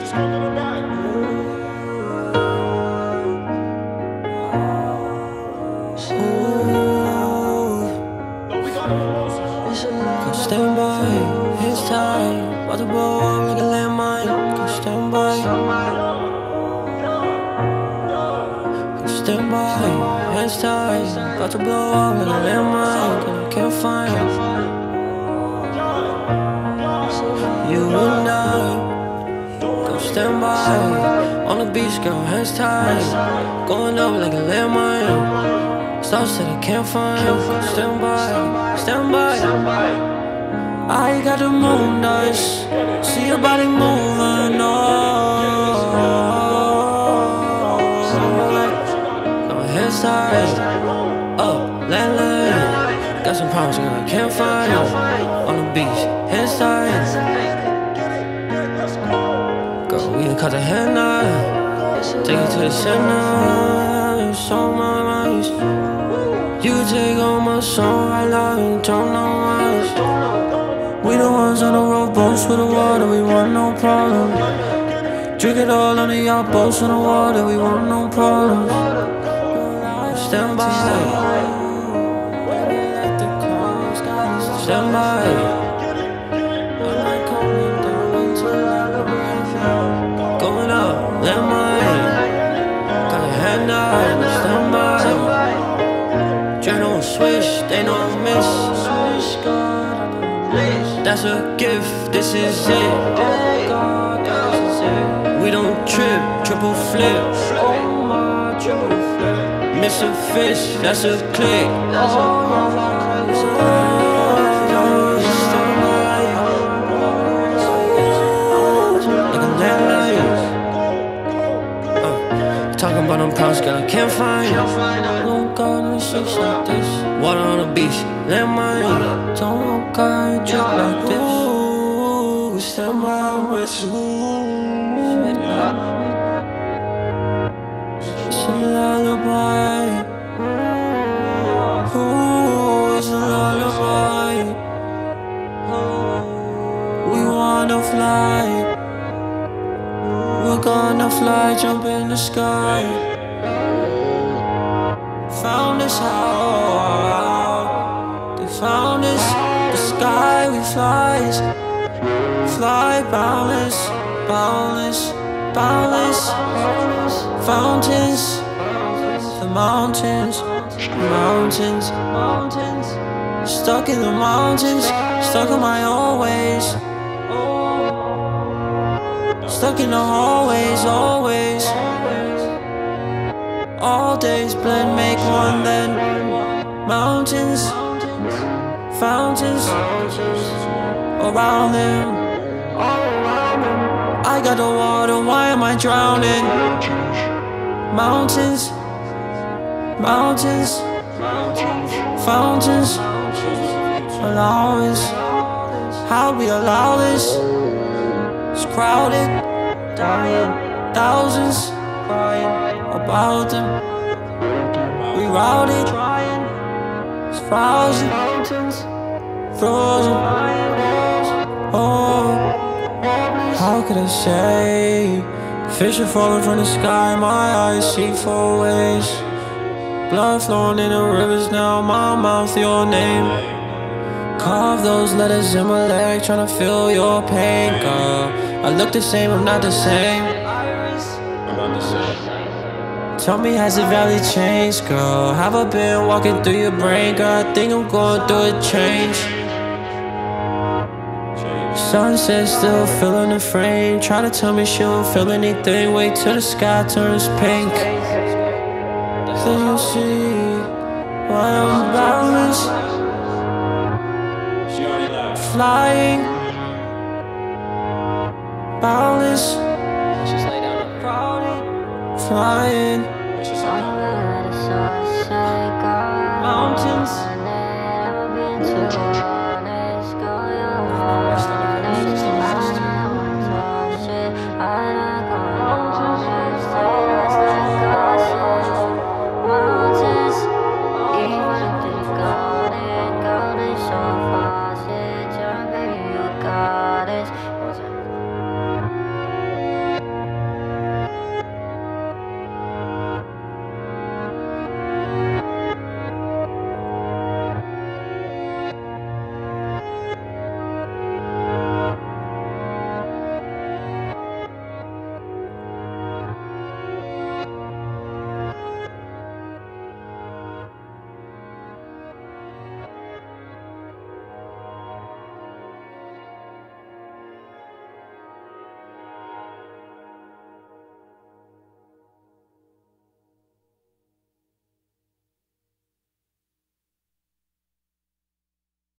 Come stand by, it's time. About to blow up like a landmine. Come stand by. Come stand by, it's time. About to blow up like a landmine. And I can't find you and I. Come stand by. On the beach, girl, hands tied. Going up like a landmine. Stars that I can't find. Stand by, stand by. I got the moon dust. See your body moving on. My head's tight. Up, landline. Got some problems that I can't find. On the beach, hands tight. Girl, we done cut the head knot. Take it to the center. It's on my mind. You take all my song right now and don't know much. We the ones on the road, boats with the water, we want no problem. Drink it all on the yacht, boats on the water, we want no problem. Stand by. Stand by. Going up, landmine. Got a hand out, stand by. Journal switch, they know I miss. That's a gift, this is it. We don't trip, triple flip. Miss a fish, that's a click. Talking about them pounds, girl, I can't find. Don't got no shit like this. Water on the beach, landmine. Don't got a drink like this. Ooh, stand by with you. It's a lullaby. Ooh, it's a lullaby. We wanna fly. We're gonna fly, jump in the sky. Found us how they found us. The sky we fly boundless, boundless, boundless. Fountains, the mountains, mountains, mountains. Stuck in the mountains, stuck in my own ways. Stuck in the hallways, always. All days blend, make one then. Mountains, fountains, around them. I got the water, why am I drowning? Mountains, mountains, fountains. Allow us, how we allow this? It's crowded, dying, thousands crying about them. We routed, it's frozen, frozen. Oh, how could I say? Fish are falling from the sky, my eyes see four ways. Blood flowing in the rivers now, my mouth your name. Carve those letters in my leg, tryna feel your pain, girl. I look the same, I'm not the same. I'm not the same. Tell me, has the valley changed, girl? Have I been walking through your brain, girl? I think I'm going through a change. Sunset still filling the frame. Try to tell me she don't feel anything. Wait till the sky turns pink. Then you'll see why I'm boundless. Flying, boundless, flying.